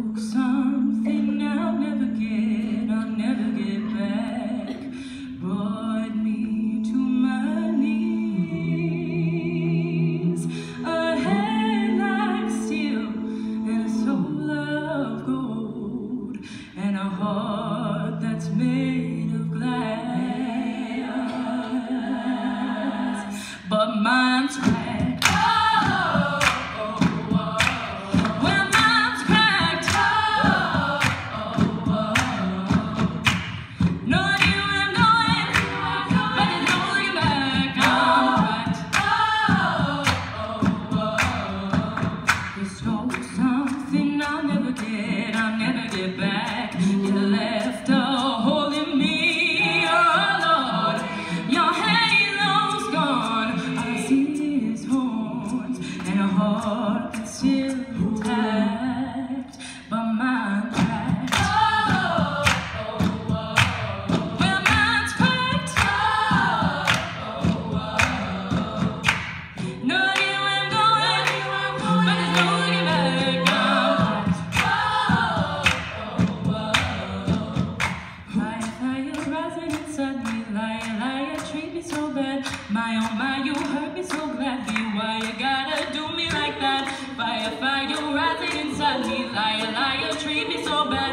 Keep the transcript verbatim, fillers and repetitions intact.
took something I'll never get, I'll never get back. Brought me to my knees. A head like steel and a soul of gold, and a heart that's made of glass. But mine's cracked. Something I'll never get, I'll never get back. You left a hole in me, oh Lord. Your halo's gone, all I see is horns and a heart that's still intact, but mine's cracked. Oh, oh, oh, oh. Well, mine's cracked. Oh, oh, oh, oh. No idea where I'm going, but there's no looking back. My oh my, you hurt me so gladly. Why you gotta do me like that? Fire, fire, rising inside me. Liar, liar, treat me so bad.